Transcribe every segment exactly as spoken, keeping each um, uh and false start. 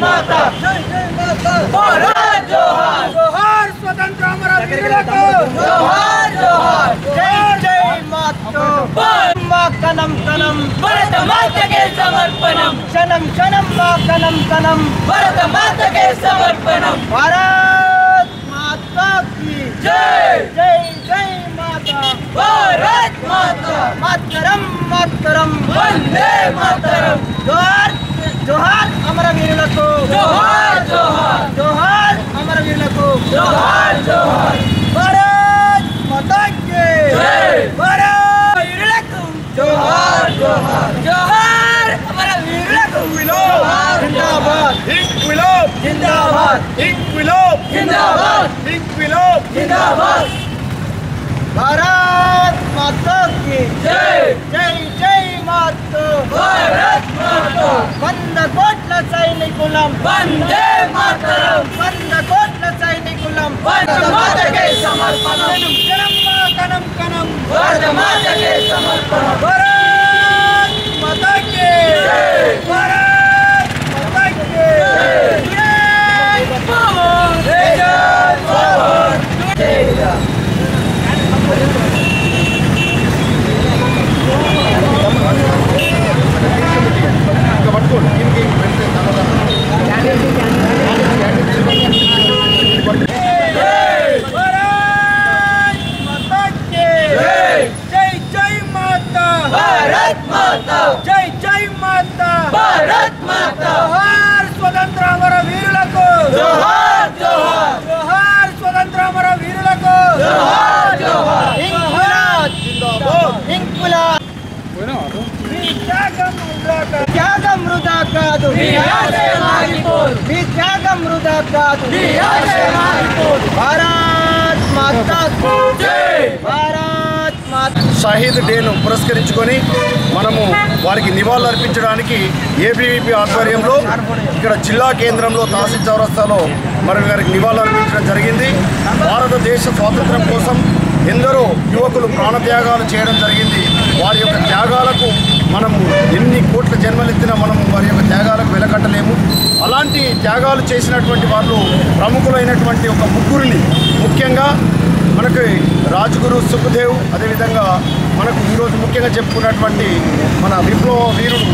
माता जय जय माता भारत जोहार जोहार स्वतंत्र अमर वीरुలకు जोहार जोहार जय जय माता मां कनम कनम भारत माता के समर्पणम क्षणम क्षणम मां कनम कनम भारत माता के समर्पणम भारत माता की जय जय जय माता भारत माता मातरम मातरम वंदे मातरम जोहार जोहार अमरवीरुలకు जोहार जोहार जोहार अमरवीरुలకు जोहार जोहार भारत माता की जय भारत वीरुలకు जोहार जोहार जोहार अमरवीरुలకు जोहार जिंदाबाद इंक्विलाब जिंदाबाद इंक्विलाब जिंदाबाद इंक्विलाब जिंदाबाद भारत माता की जय जय जय माता भारत माता వంద కోట్ల సైనికులం వందే మాతరం వంద కోట్ల సైనికులం భారత మాతకే సమర్పణం కనం కనం కనం భారత మాతకే సమర్పణం భారత్ మాతకే జై భారత్ మాతకే జై భారత్ జై భారత్ జై భారత్ जय जय माता भारत माता जोहार स्वतंत्र अमर वीरुలకు जोहार जोहार जोहार स्वतंत्र अमर वीरुలకు जोहार जोहार इंक्विलाब जिंदाबाद इंक्विलाब మీ త్యాగం వృధా కాదు త్యాగం వృధా కాదు మీ ఆశయం ఆగిపోదు మీ త్యాగం వృధా కాదు మీ ఆశయం ఆగిపోదు భారత్ మాతా కీ జై భారత్ మాతా షహీద్ డేను పురస్కరించుకొని మనము వారికి నివాళులు అర్పించడానికి ఏబీవీపీ ఆధ్వర్యంలో ఇక్కడ జిల్లా కేంద్రంలో తహసీల్ చౌరస్తాలో మనం వారికి నివాళులు అర్పించడం జరిగింది. భారతదేశ స్వాతంత్ర్యం కోసం ఎందరో యువకులు ప్రాణత్యాగాలు చేయడం జరిగింది. వారి యొక్క త్యాగాలకు మనము ఎన్ని కోట్ల జన్మలెత్తినా మనము వారి యొక్క త్యాగాలకు వెలకట్టలేము. అలాంటి త్యాగాలు చేసినటువంటి వాళ్ళు ప్రముఖులైనటువంటి ఒక ముగ్గురిని, ముఖ్యంగా మనకి రాజ్గురు సుఖ్దేవ్, అదేవిధంగా మనకు ఈరోజు ముఖ్యంగా చెప్పుకున్నటువంటి మన విప్లవ వీరుడు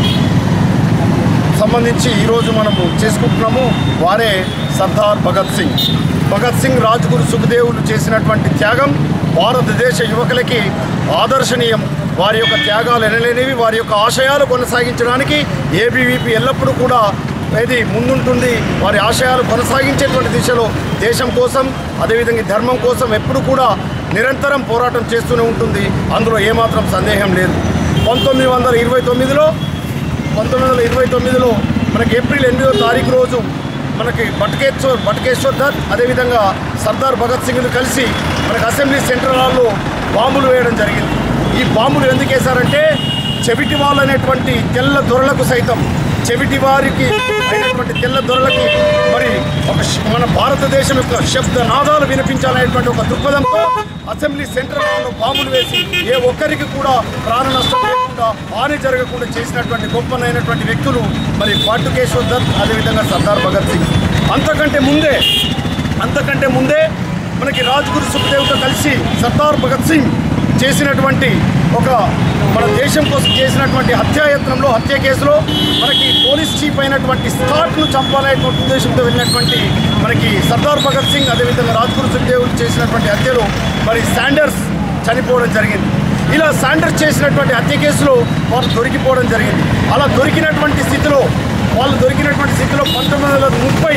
సంబంధించి ఈరోజు మనము చేసుకుంటున్నాము. వారే సర్దార్ భగత్ సింగ్. భగత్ సింగ్, రాజ్గురు సుఖ్దేవులు చేసినటువంటి త్యాగం భారతదేశ యువకులకి ఆదర్శనీయం. వారి యొక్క త్యాగాలు ఎనలేనివి. వారి యొక్క ఆశయాలు కొనసాగించడానికి ఏబీవీపీ ఎల్లప్పుడూ కూడా ఏది ముందుంటుంది. వారి ఆశయాలు కొనసాగించేటువంటి దిశలో దేశం కోసం, అదేవిధంగా ధర్మం కోసం ఎప్పుడు కూడా నిరంతరం పోరాటం చేస్తూనే ఉంటుంది. అందులో ఏమాత్రం సందేహం లేదు. పంతొమ్మిది వందల ఇరవై తొమ్మిదిలో పంతొమ్మిది వందల ఇరవై తొమ్మిదిలో మనకి ఏప్రిల్ ఎనిమిదో తారీఖు రోజు మనకి బట్కేశ్వర్ బట్కేశ్వర్ దత్ అదేవిధంగా సర్దార్ భగత్ సింగ్ను కలిసి మనకి అసెంబ్లీ సెంట్రల్ హాల్లో బాంబులు వేయడం జరిగింది. ఈ బాంబులు ఎందుకు వేశారంటే చెవిటి వాళ్ళు అనేటువంటి తెల్ల దొరలకు సైతం, చెవిటి వారికి అయినటువంటి తెల్ల దొరలకి మరి ఒక మన భారతదేశం యొక్క శబ్దనాదాలు వినిపించాలనేటువంటి ఒక దృక్పథంతో అసెంబ్లీ సెంట్రల్ హాల్లో బాంబులు వేసి ఏ ఒక్కరికి కూడా ప్రాణ నష్టం లేకుండా, హాని జరగకుండా చేసినటువంటి గొప్పనైనటువంటి వ్యక్తులు మరి బట్కేశ్వర్ దత్ అదేవిధంగా సర్దార్ భగత్ సింగ్. అంతకంటే ముందే అంతకంటే ముందే మనకి రాజ్గురు సుఖ్దేవ్తో కలిసి సర్దార్ భగత్ సింగ్ చేసినటువంటి ఒక మన దేశం కోసం చేసినటువంటి హత్యాయత్నంలో, హత్య కేసులో మనకి పోలీస్ చీఫ్ అయినటువంటి స్కాట్ను చంపాలనేటువంటి ఉద్దేశంతో వెళ్ళినటువంటి మనకి సర్దార్ భగత్ సింగ్ అదేవిధంగా రాజ్గురు సుఖ్దేవులు చేసినటువంటి హత్యలో మరి శాండర్స్ చనిపోవడం జరిగింది. ఇలా శాండర్స్ చేసినటువంటి హత్య కేసులో వాళ్ళు దొరికిపోవడం జరిగింది. అలా దొరికినటువంటి స్థితిలో వాళ్ళు దొరికినటువంటి స్థితిలో పంతొమ్మిది వందల ముప్పై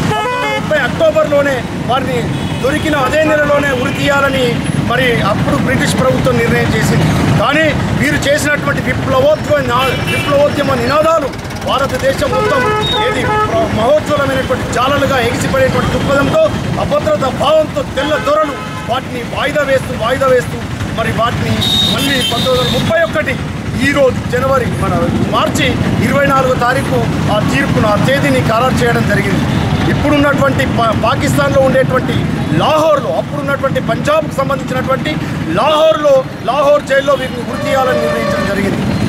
ముప్పై అక్టోబర్లోనే వారిని దొరికిన అదే నెలలోనే ఉరి తీయాలని మరి అప్పుడు బ్రిటిష్ ప్రభుత్వం నిర్ణయం చేసింది. కానీ వీరు చేసినటువంటి విప్లవోద్యమ విప్లవోద్యమ నినాదాలు భారతదేశం మొత్తం ఏది మహోజ్వలమైనటువంటి జాలలుగా ఎగిసిపడేటువంటి దృక్పథంతో, అభద్రత భావంతో తెల్ల దొరలు వాటిని వాయిదా వేస్తూ వాయిదా వేస్తూ మరి వాటిని మళ్ళీ పంతొమ్మిది వందల ముప్పై ఒకటి ఈరోజు జనవరి మన మార్చి ఇరవై నాలుగో తారీఖు ఆ తీర్పును, ఆ తేదీని ఖరారు చేయడం జరిగింది. ఇప్పుడున్నటువంటి పాకిస్తాన్లో ఉండేటువంటి లాహోర్లో, అప్పుడున్నటువంటి పంజాబ్కు సంబంధించినటువంటి లాహోర్లో లాహోర్ జైల్లో వీరిని గురి తీయాలని నిర్ణయించడం జరిగింది.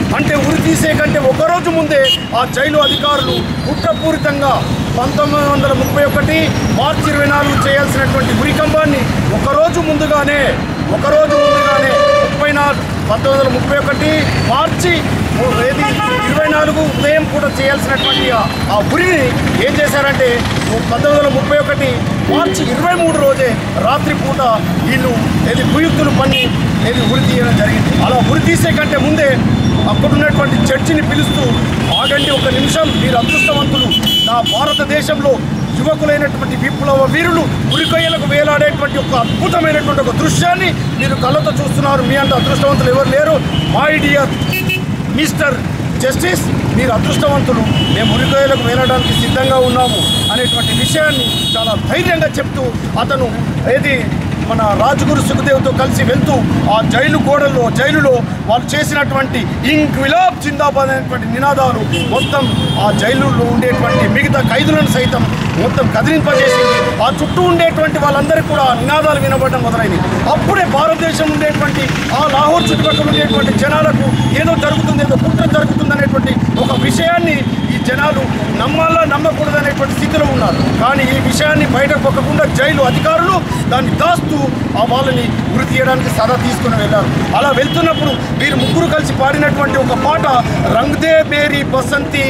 అంటే ఉరి తీసే కంటే ఒకరోజు ముందే ఆ జైలు అధికారులు కుట్రపూరితంగా పంతొమ్మిది వందల ముప్పై ఒకటి మార్చి ఇరవై నాలుగు చేయాల్సినటువంటి ఉరికంబాన్ని ఒకరోజు ముందుగానే ఒకరోజు ముందుగానే ముప్పై నాలుగు పంతొమ్మిది వందల ముప్పై ఒకటి మార్చి ఏది ఇరవై నాలుగు ఉదయం కూడా చేయాల్సినటువంటి ఆ ఉరిని ఏం చేశారంటే పంతొమ్మిది వందల ముప్పై ఒకటి మార్చి ఇరవై మూడు రోజే రాత్రి పూట వీళ్ళు ఏది కుయుక్తులు పని ఏది ఉరి తీయడం జరిగింది. అలా ఉరి తీసే కంటే ముందే అక్కడున్నటువంటి చర్చిని పిలుస్తూ ఆగండి ఒక నిమిషం, మీరు అదృష్టవంతులు, నా భారతదేశంలో యువకులైనటువంటి విప్లవ వీరులు ఉరికొయ్యలకు వేలాడేటువంటి ఒక అద్భుతమైనటువంటి ఒక దృశ్యాన్ని మీరు కళ్ళతో చూస్తున్నారు. మీ అంత అదృష్టవంతులు ఎవరు లేరు. మై డియర్ మిస్టర్ జస్టిస్, మీరు అదృష్టవంతులు, మేము ఉరికొయ్యలకు వేలడానికి సిద్ధంగా ఉన్నాము అనేటువంటి విషయాన్ని చాలా ధైర్యంగా చెప్తూ అతను ఏది మన రాజ్గురు సుఖదేవ్తో కలిసి వెళ్తూ ఆ జైలు గోడల్లో జైలులో వాళ్ళు చేసినటువంటి ఇంక్విలాబ్ జిందాబాద్ అనేటువంటి నినాదాలు మొత్తం ఆ జైలులో ఉండేటువంటి మిగతా ఖైదులను సైతం మొత్తం కదిలింపజేసింది. ఆ చుట్టూ ఉండేటువంటి వాళ్ళందరికీ కూడా నినాదాలు వినబడడం మొదలైంది. అప్పుడే భారతదేశం ఉండేటువంటి ఆ లాహోర్ చుట్టుపక్కల ఉండేటువంటి జనాలకు ఏదో జరుగుతుంది, ఏదో కుట్ర జరుగుతుంది అనేటువంటి ఒక విషయాన్ని ఈ జనాలు నమ్మాలా నమ్మకూడదనేటువంటి స్థితిలో ఉన్నారు. కానీ ఈ విషయాన్ని బయటకు పొక్కకుండా జైలు అధికారులు దాన్ని దాస్తూ ఆ వాళ్ళని ఉరి తీయడానికి సదా తీసుకుని వెళ్ళారు. అలా వెళ్తున్నప్పుడు వీరు ముగ్గురు కలిసి పాడినటువంటి ఒక పాట రంగ్దే మేరీ బసంతి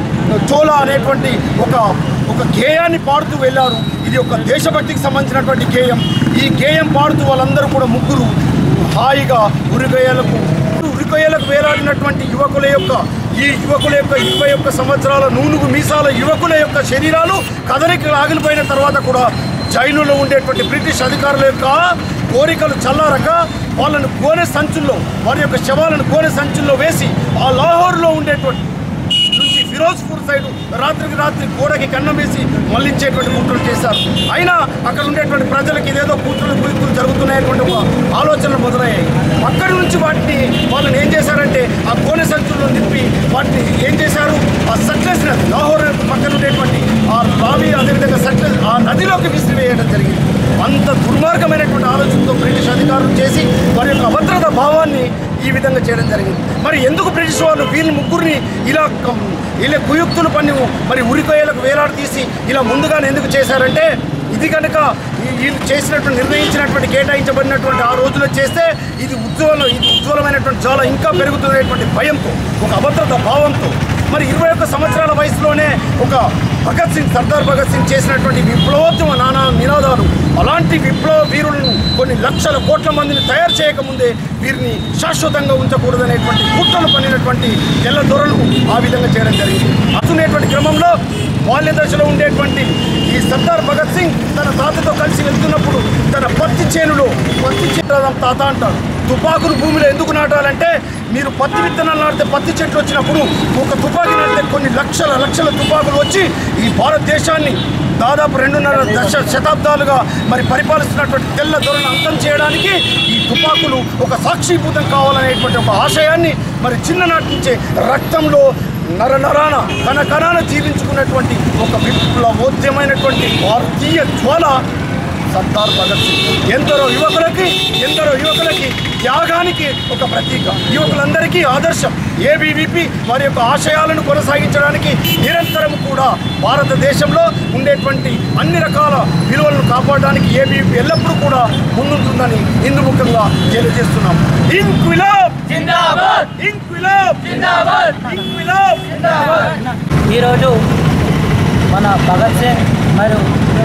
చోలా అనేటువంటి ఒక ఒక గేయాన్ని పాడుతూ వెళ్ళారు. ఇది ఒక దేశభక్తికి సంబంధించినటువంటి గేయం. ఈ గేయం పాడుతూ వాళ్ళందరూ కూడా ముగ్గురు హాయిగా ఉరికొయ్యలకు ఉరికొయ్యలకు వేలాడినటువంటి యువకుల యొక్క ఈ యువకుల యొక్క ఇరవై ఒక్క సంవత్సరాల నూనుగు మీసాల యువకుల యొక్క శరీరాలు కదలికలు ఆగిలిపోయిన తర్వాత కూడా జైలులో ఉండేటువంటి బ్రిటిష్ అధికారుల యొక్క కోరికలు చల్లారక వాళ్ళను గోనె సంచుల్లో వారి యొక్క శవాలను గోనె సంచుల్లో వేసి ఆ లాహోర్లో ఉండేటువంటి నుంచి ఫిరోజ్పూర్ సైడ్ రాత్రికి రాత్రి గోడకి కన్నం వేసి మళ్లించేటువంటి కుట్రలు చేశారు. అయినా అక్కడ ఉండేటువంటి ప్రజలకు ఇదేదో కూతురు కుయుక్తులు జరుగుతున్నాయటువంటి ఒక ఆలోచనలు మొదలయ్యాయి. అక్కడి నుంచి వాటిని వాళ్ళని ఏం చేశారంటే ఆ కోనె సంచుల్లో నింపి వాటిని ఏం చేశారు, ఆ సట్లెస్ నది లాహోర్ పక్కన ఉండేటువంటి ఆ రావి అదేవిధంగా సట్లెస్ ఆ నదిలోకి విసిరివేయడం జరిగింది. అంత దుర్మార్గమైనటువంటి ఆలోచనతో బ్రిటిష్ అధికారులు చేసి వారి యొక్క అభద్రత భావాన్ని ఈ విధంగా చేయడం జరిగింది. మరి ఎందుకు బ్రిటిష్ వాళ్ళు వీళ్ళ ముగ్గురిని ఇలా ఇలా కుయుక్తులు పని మరి ఉరికొయ్యలకు వేలాడి తీసి ఇలా ముందుగానే ఎందుకు చేశారంటే ఇది కనుక వీళ్ళు చేసినటువంటి నిర్ణయించినటువంటి కేటాయించబడినటువంటి ఆ రోజులో చేస్తే ఇది ఉజ్వలం ఇది ఉజ్వలమైనటువంటి జ్వాల ఇంకా పెరుగుతున్నటువంటి భయంతో ఒక అభద్రత భావంతో మరి ఇరవై ఒక్క సంవత్సరాల వయసులోనే ఒక భగత్ సింగ్ సర్దార్ భగత్ సింగ్ చేసినటువంటి విప్లవోద్యమ నానా నినాదాలు అలాంటి విప్లవ వీరులను కొన్ని లక్షల కోట్ల మందిని తయారు చేయకముందే వీరిని శాశ్వతంగా ఉంచకూడదనేటువంటి కుట్రలు పనినటువంటి తెల్ల దొరలు ఆ విధంగా చేయడం జరిగింది. అతునేటువంటి క్రమంలో బాల్య దశలో ఉండేటువంటి ఈ సర్దార్ భగత్ సింగ్ తన తాతతో కలిసి వెళ్తున్నప్పుడు తన పత్తి చేనులో పత్తి చేను తాత అంటాడు తుపాకులు భూమిలో ఎందుకు నాటాలంటే మీరు పత్తి విత్తనాలు నాటితే పత్తి చెట్లు వచ్చినప్పుడు ఒక తుపాకీ నాటితే కొన్ని లక్షల లక్షల తుపాకులు వచ్చి ఈ భారతదేశాన్ని దాదాపు రెండున్నర దశ శతాబ్దాలుగా మరి పరిపాలిస్తున్నటువంటి తెల్ల దొరను అంతం చేయడానికి ఈ తుపాకులు ఒక సాక్షీభూతం కావాలనేటువంటి ఒక ఆశయాన్ని మరి చిన్ననాటి నుంచే రక్తంలో నర నరాన కణ కణాన జీవించుకున్నటువంటి ఒక విప్లవోద్యమైనటువంటి భారతీయ జ్వాల సర్దార్ భగత్ సింగ్ ఎందరో యువకులకి ఎందరో యువకులకి త్యాగానికి ఒక ప్రతీక, యువకులందరికీ ఆదర్శం. ఏబీవీపీ వారి యొక్క ఆశయాలను కొనసాగించడానికి నిరంతరం కూడా భారతదేశంలో ఉండేటువంటి అన్ని రకాల విలువలను కాపాడడానికి ఏబీవీపీ ఎల్లప్పుడూ కూడా ముందుంటుందని ఇందుముఖంగా తెలియజేస్తున్నాం. ఇంక్విలాబ్ జిందాబాద్, ఇంక్విలాబ్ జిందాబాద్, ఇంక్విలాబ్ జిందాబాద్. ఈరోజు మన భగత్ సింగ్ మరియు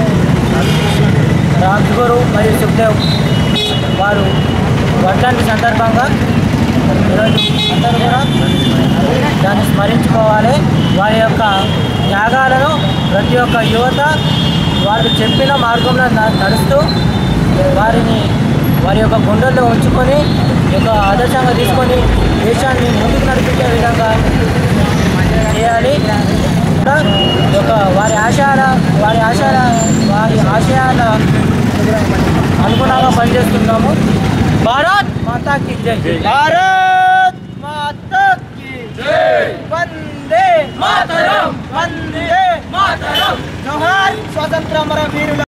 రాజ్గురు మరియు సుఖ్దేవ్ వారు వర్ధంతి సందర్భంగా ఈరోజు అందరూ కూడా దాన్ని స్మరించుకోవాలి. వారి యొక్క త్యాగాలను ప్రతి ఒక్క యువత వారు చెప్పిన మార్గంలో నడుస్తూ వారిని వారి యొక్క గుండెల్లో ఉంచుకొని యొక్క ఆదర్శంగా తీసుకొని దేశాన్ని ముందుకు నడిపించే విధంగా చేయాలి. ఒక వారి ఆశయాల వారి ఆశయాల వారి ఆశయాల అనుగుణంగా పనిచేస్తున్నాము. భారత్ మాతా కీ జై. భారత్ మాతా కీ జై. వందే మాతరం, వందే మాతరం. జోహార్ స్వాతంత్ర అమర వీరుల